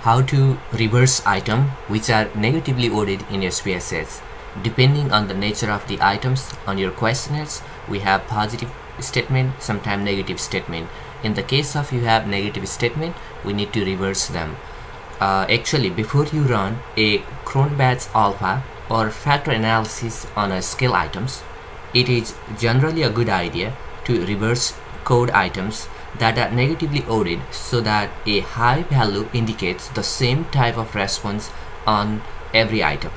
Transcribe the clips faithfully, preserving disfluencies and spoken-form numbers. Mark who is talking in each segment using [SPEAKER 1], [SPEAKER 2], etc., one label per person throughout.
[SPEAKER 1] how to reverse item which are negatively ordered in S P S S. Depending on the nature of the items on your questionnaires, we have positive statement, sometimes negative statement. In the case of you have negative statement, we need to reverse them. Uh, actually, before you run a Cronbach's alpha or factor analysis on a skill items, it is generally a good idea to reverse code items that are negatively ordered so that a high value indicates the same type of response on every item.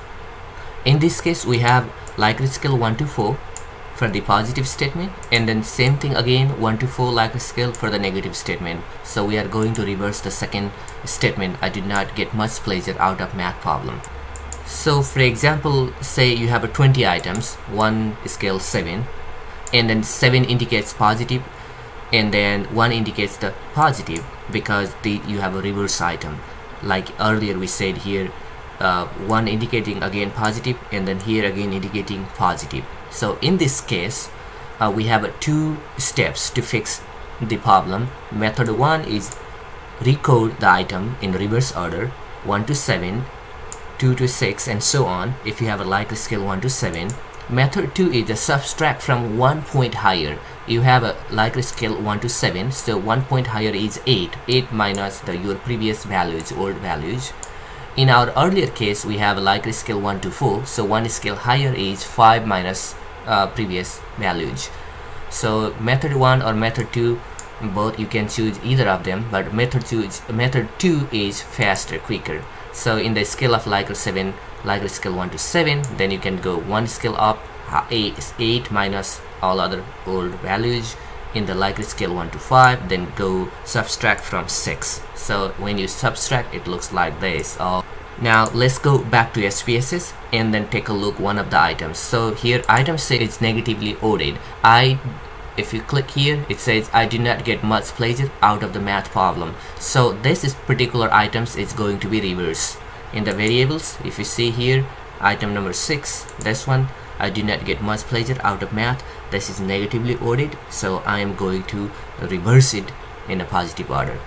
[SPEAKER 1] In this case, we have likely skill one to four for the positive statement, and then same thing again, one to four likely skill for the negative statement. So we are going to reverse the second statement. I did not get much pleasure out of math problem. So for example, say you have a twenty items, one scale seven, and then seven indicates positive, and then one indicates the positive because the you have a reverse item. Like earlier we said here, uh, one indicating again positive, and then here again indicating positive. So in this case, uh, we have uh, two steps to fix the problem. Method one is recode the item in reverse order, one to seven, two to six, and so on if you have a likely skill one to seven. Method two is a subtract from one point higher. You have a likely skill one to seven, so one point higher is eight. eight minus the your previous values, old values. In our earlier case, we have a likely skill one to four, so one skill higher is five minus uh, previous values. So method one or method two, both you can choose either of them, but method two is, method two is faster, quicker. So in the scale of likely seven, likely skill one to seven, then you can go one skill up, eight, eight minus all other old values. In the likely scale one to five, then go subtract from six. So when you subtract, it looks like this. Uh, now let's go back to S P S S and then take a look one of the items. So here item six is negatively ordered. I if you click here, it says I did not get much pleasure out of the math problem. So this is particular items is going to be reversed. In the variables, if you see here, item number six, this one, I did not get much pleasure out of math. This is negatively ordered, so I am going to reverse it in a positive order.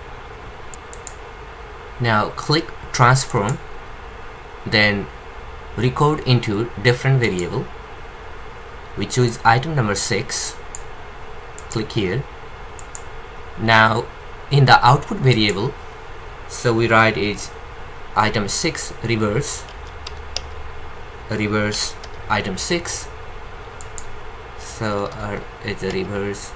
[SPEAKER 1] Now click transform, then recode into different variable. We choose item number six. Click here. Now in the output variable, so we write is item six reverse reverse item six. So uh, it's a reverse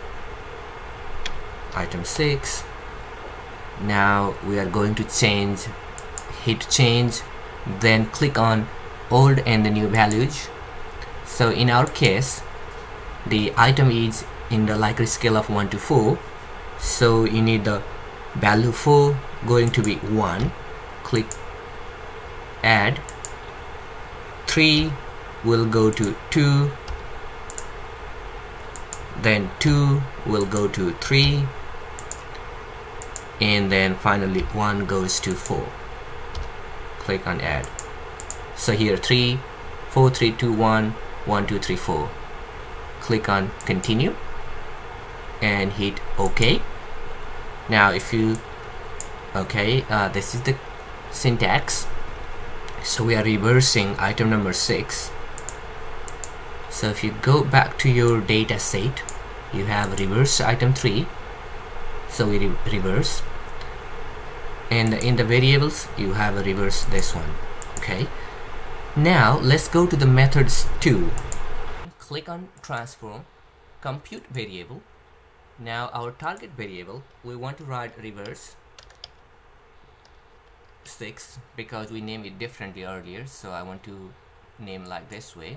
[SPEAKER 1] item six. Now we are going to change, hit change, then click on old and the new values. So in our case, the item is in the likely scale of one to four, so you need the value four going to be one. Click add. Three will go to two, then two will go to three, and then finally one goes to four. Click on add. So here three, four, three, two, one, one, two, three, four. Click on continue and hit OK. Now if you okay, uh, this is the syntax. So we are reversing item number six. So if you go back to your data set, you have reverse item three, so we re reverse, and in the variables you have a reverse this one. Okay, now let's go to the methods two. Click on transform, compute variable. Now our target variable, we want to write reverse six because we named it differently earlier, so I want to name like this way.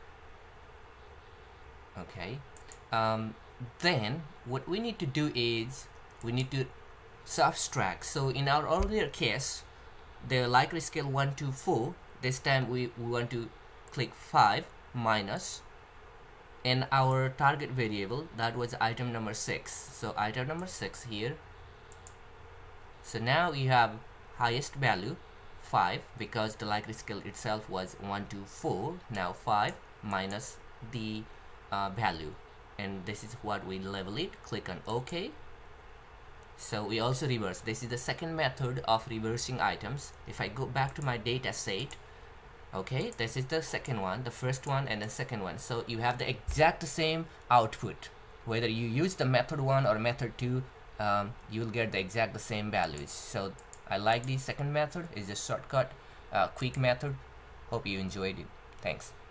[SPEAKER 1] Okay, um, then what we need to do is we need to subtract. So in our earlier case, the likely scale one to four, this time we, we want to click five minus, and our target variable, that was item number six, so item number six here. So now you have highest value five because the likely scale itself was one to four. Now five minus the uh, value, and this is what we label it. Click on OK, So we also reverse. This is the second method of reversing items. If I go back to my data set, okay, this is the second one, the first one and the second one. So you have the exact same output. Whether you use the method one or method two, um, you will get the exact same values. So I like the second method. It's a shortcut, uh, quick method. Hope you enjoyed it. Thanks.